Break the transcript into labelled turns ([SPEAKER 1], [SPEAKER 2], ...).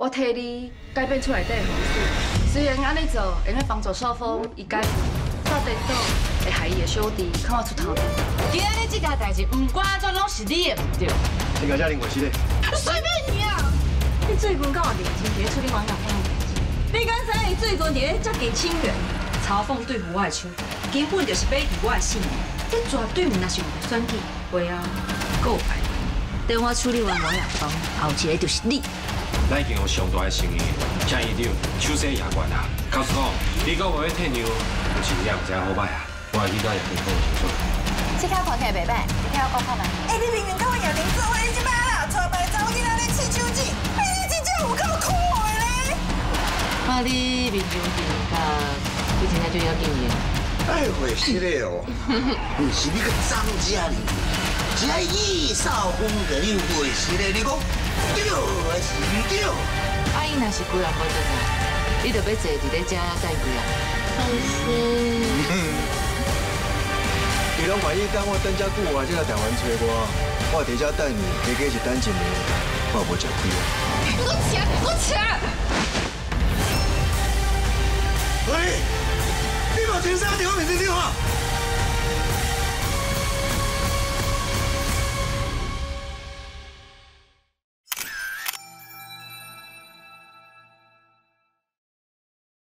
[SPEAKER 1] 我替你改变厝内底的风水，虽然安尼做会用帮助少峰伊改变，到地倒会害伊的小弟看我出头路。
[SPEAKER 2] 今仔日这件代志，不管安怎拢是你的唔对。
[SPEAKER 3] 你家家林伟是咧？
[SPEAKER 2] 随便你啊！你最近敢有认真伫处理王小凤的代志？你敢知伊最近伫咧接近清源？曹凤对付我的手段，根本就是买伫我的性命。这绝对唔那是为了选举，为啊，够歹。等我处理完王小凤，后一个就是你。
[SPEAKER 4] 咱已经有上大的诚意，请院长手洗牙关啊！告诉我，你讲话退让，有钱也唔知好歹啊！我会去甲叶平讲清楚。
[SPEAKER 5] 这卡看起来袂歹，你听我讲看卖。
[SPEAKER 6] 你明明跟我叶玲做伙，你即摆啦，带白查某囡仔咧试手指，你真正有够酷的咧！
[SPEAKER 2] 看你面上面甲，你真正就要紧的。
[SPEAKER 7] 爱会是咧哦，不是你个张家哩，只要一扫风格，你会是咧，你讲。 对还是唔对？
[SPEAKER 2] 阿姨若是几人无做啥，你就要坐伫咧遮等几人。老师，
[SPEAKER 3] 你拢万一等我等遮久，我才来台湾找我，我伫遮等你，加加是等一年，我也无吃亏啊。
[SPEAKER 1] 我请，我请。
[SPEAKER 7] 喂，你无听啥电话面电话？